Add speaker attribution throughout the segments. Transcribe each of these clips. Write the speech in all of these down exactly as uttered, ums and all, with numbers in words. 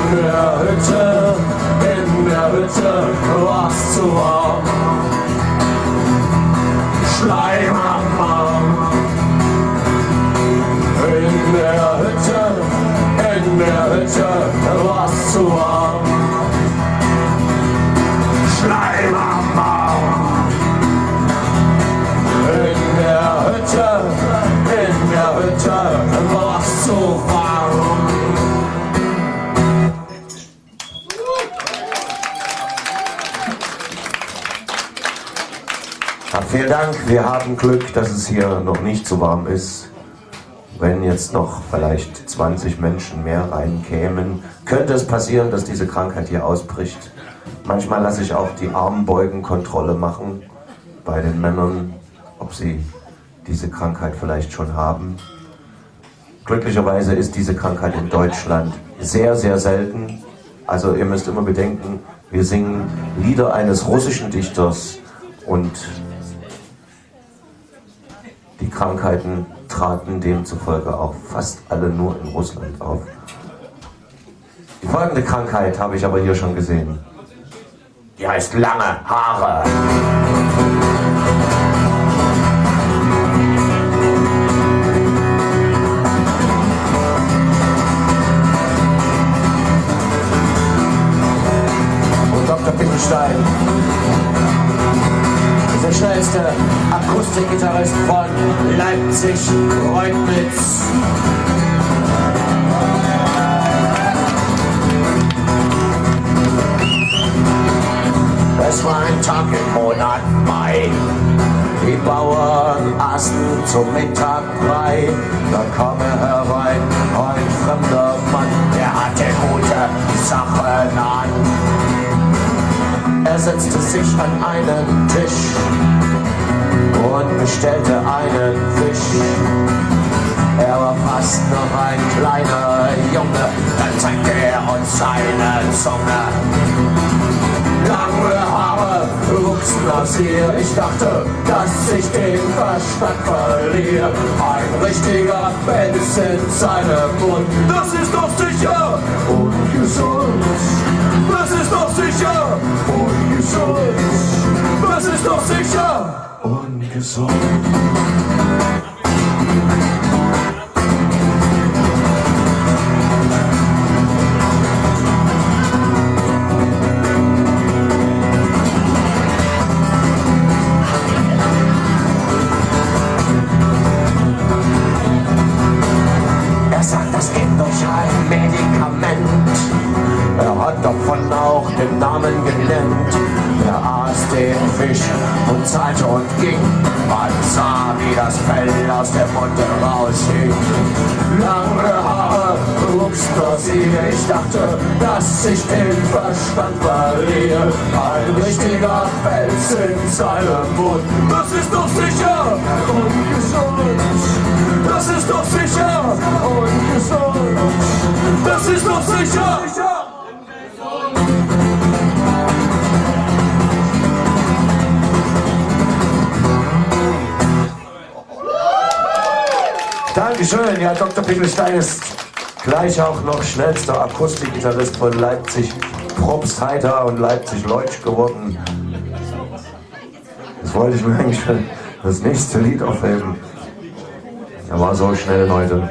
Speaker 1: der Hütte, in der Hütte war's zu warm. Schleim am Arm. In der Hütte, in der Hütte war's zu warm. Schleim am Arm. In der Hütte, in der Hütte war's zu warm.
Speaker 2: Ja, vielen Dank. Wir haben Glück, dass es hier noch nicht so warm ist. Wenn jetzt noch vielleicht zwanzig Menschen mehr reinkämen, könnte es passieren, dass diese Krankheit hier ausbricht. Manchmal lasse ich auch die Armbeugenkontrolle machen bei den Männern, ob sie diese Krankheit vielleicht schon haben. Glücklicherweise ist diese Krankheit in Deutschland sehr, sehr selten. Also ihr müsst immer bedenken, wir singen Lieder eines russischen Dichters und die Krankheiten traten demzufolge auch fast alle nur in Russland auf. Die folgende Krankheit habe ich aber hier schon gesehen. Die heißt lange Haare. Und Doktor Pickelstein ist der schnellste Akustikgitarrist von Leipzig-Reutnitz. Es war ein Tag im Monat Mai. Die Bauern aßen zum Mittag Brei. Da kam er herein, ein fremder Mann, der hatte gute Sachen an. Er setzte sich an einen Tisch und bestellte einen Fisch. Er war fast noch ein kleiner Junge, dann zeigte er uns seine Zunge. Lange Haare wuchsen aus ihr, ich dachte, dass ich den Verstand verliere. Ein richtiger Pelz in seinem Mund, das ist doch sicher ungesund. Das ist doch sicher ungesund. Das ist doch sicher ungesund. Davon auch den Namen genannt. Er aß den Fisch und zahlte und ging. Man sah, wie das Fell aus dem Munde raushing. Lange Haare wuchsen aus ihr. Ich dachte, dass ich den Verstand verliere. Ein richtiger Fels in seinem Mund. Das ist doch sicher ungesund. Das ist doch sicher ungesund. Das ist doch sicher. Dankeschön, ja, Doktor Pickelstein ist gleich auch noch schnellster Akustikgitarrist von Leipzig Probstheiter und Leipzig Leutsch geworden. Das wollte ich mir eigentlich für das nächste Lied aufheben. Er war so schnell heute.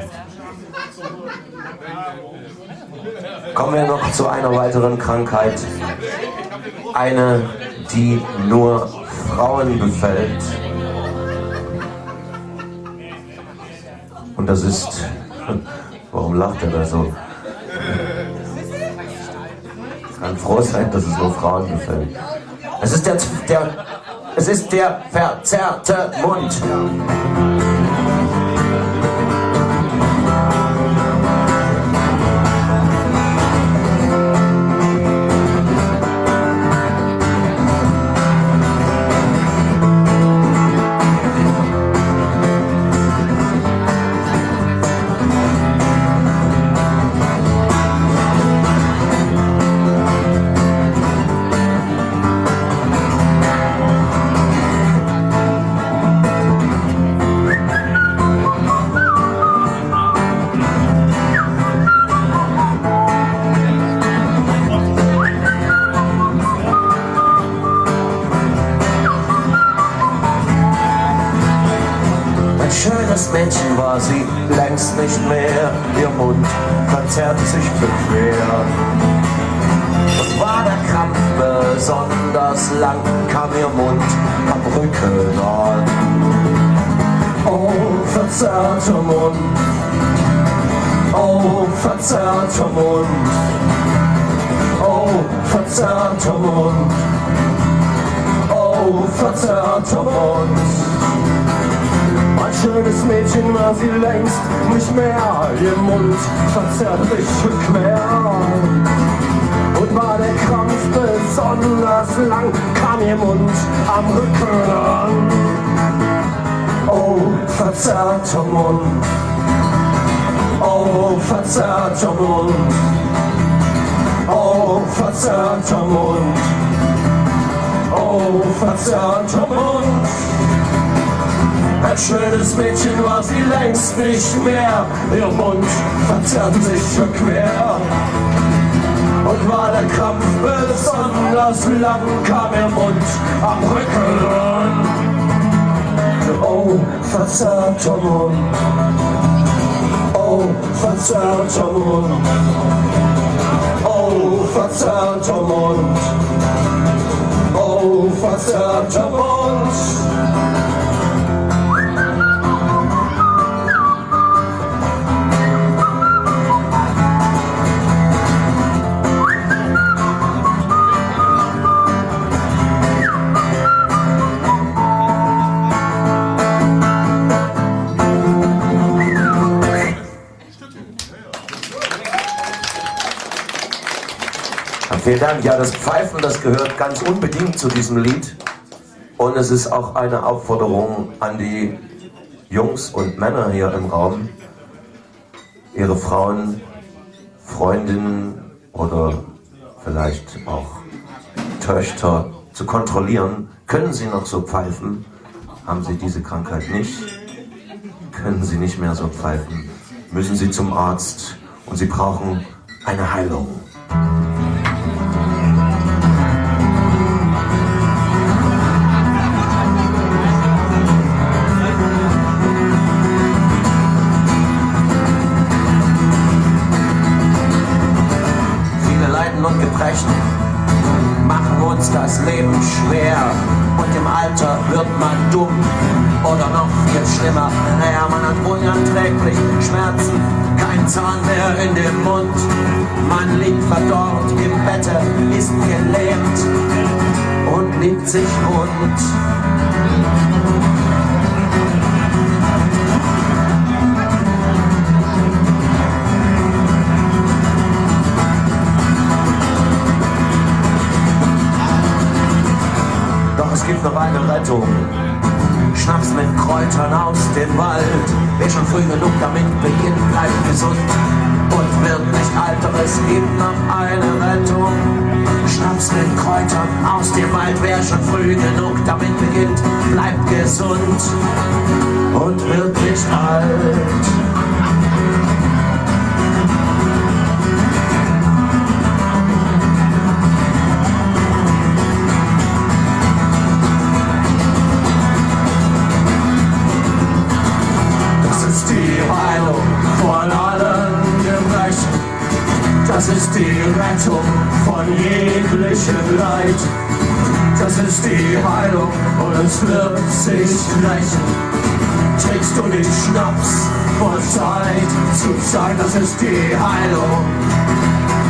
Speaker 2: Kommen wir noch zu einer weiteren Krankheit. Eine, die nur Frauen befällt. Und das ist, warum lacht er da so? Kann froh sein, dass es nur Frauen gefällt. Es ist der, der, es ist der verzerrte Mund. kleines Mädchen war sie längst nicht mehr, ihr Mund verzerrte sich bequem. Und war der Krampf besonders lang, kam ihr Mund am Rücken an.
Speaker 1: Oh, verzerrter Mund, oh, verzerrter Mund, oh, verzerrter Mund, oh, verzerrter Mund. Ein schönes Mädchen war sie längst nicht mehr, ihr Mund verzerrte sich quer. Und war der Krampf besonders lang, kam ihr Mund am Rücken an. Oh, verzerrter Mund, oh, verzerrter Mund, oh, verzerrter Mund, oh, verzerrter Mund. Ein schönes Mädchen war sie längst nicht mehr, ihr Mund verzerrte sich quer. Und war der Krampf besonders lang, kam ihr Mund am Rücken an. Oh, verzerrter Mund, oh, verzerrter Mund, oh, verzerrter Mund, oh, verzerrter Mund.
Speaker 2: Vielen Dank. Ja, das Pfeifen, das gehört ganz unbedingt zu diesem Lied. Und es ist auch eine Aufforderung an die Jungs und Männer hier im Raum, ihre Frauen, Freundinnen oder vielleicht auch Töchter zu kontrollieren. Können sie noch so pfeifen? Haben sie diese Krankheit nicht? Können sie nicht mehr so pfeifen? Müssen sie zum Arzt und sie brauchen eine Heilung. Und Gebrechen machen uns das Leben schwer und im Alter wird man dumm oder noch viel schlimmer. Naja, man hat unanträglich Schmerzen, kein Zahn mehr in dem Mund. Man liegt verdorrt im Bette, ist gelähmt und liegt sich rund. Es gibt noch eine Rettung. Schnaps mit Kräutern aus dem Wald. Wer schon früh genug damit beginnt, bleibt gesund und wird nicht alter. Es gibt noch eine Rettung. Schnaps mit Kräutern aus dem Wald. Wer schon früh genug damit beginnt, bleibt gesund und wird nicht alt. Das ist die Rettung von jeglichem Leid. Das ist die Heilung und es wird sich rächen. Trinkst du nicht Schnaps von Zeit zu Zeit, das ist die Heilung.